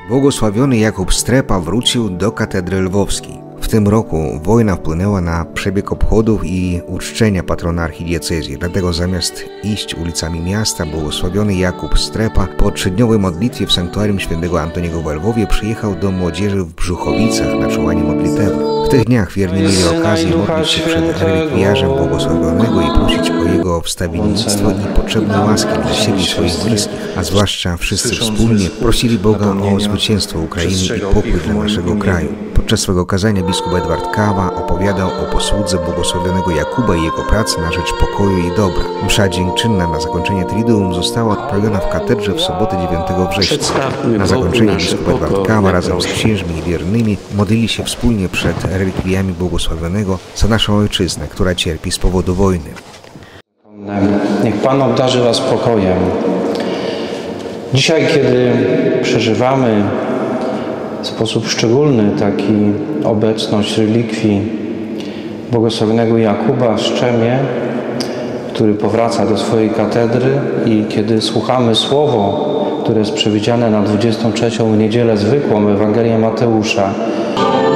Błogosławiony Jakub Strepa wrócił do katedry lwowskiej. W tym roku wojna wpłynęła na przebieg obchodów i uczczenia patrona archidiecezji, dlatego zamiast iść ulicami miasta, błogosławiony Jakub Strepa po 3-dniowej modlitwie w sanktuarium świętego Antoniego w Lwowie przyjechał do młodzieży w Brzuchowicach na czułanie modlitewne. W tych dniach wierni mieli okazję modlić się przed relikwiarzem błogosławionego i prosić o jego wstawiennictwo i potrzebne łaski dla siebie i swoich bliskich, a zwłaszcza wszyscy wspólnie prosili Boga o zwycięstwo Ukrainy i pokój dla naszego kraju. Podczas swego kazania biskup Edward Kawa opowiadał o posłudze błogosławionego Jakuba i jego pracy na rzecz pokoju i dobra. Msza dziękczynna na zakończenie Triduum została odprawiona w katedrze w sobotę 9 września. Na zakończenie biskup Edward Kawa razem z księżmi i wiernymi modlili się wspólnie przed relikwiami błogosławionego za naszą ojczyznę, która cierpi z powodu wojny. Niech Pan obdarzy Was pokojem. Dzisiaj, kiedy przeżywamy w sposób szczególny obecność relikwii błogosławionego Jakuba z Szczemie, który powraca do swojej katedry, i kiedy słuchamy słowo, które jest przewidziane na 23. niedzielę zwykłą, Ewangelię Mateusza,